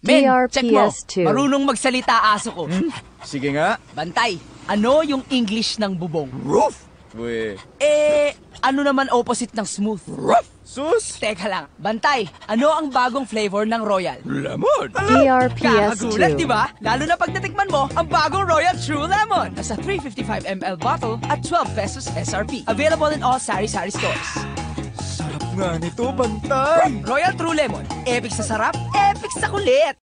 Men, check mo. DRPS 2. Marunong magsalita aso ko. Sige nga. Bantay, ano yung English ng bubong? Roof! We. Ano naman opposite ng smooth? Rough! Sus! Teka lang, Bantay, ano ang bagong flavor ng Royal? Lemon! DRPS Kakagulat, 2. di ba? Lalo na pag natikman mo ang bagong Royal True Lemon. Nasa 355 ml bottle at 12 pesos SRP. Available in all sari-sari stores. Sarap nga nito, Bantay! Royal True Lemon. Epic sa sarap, epic sa kulit.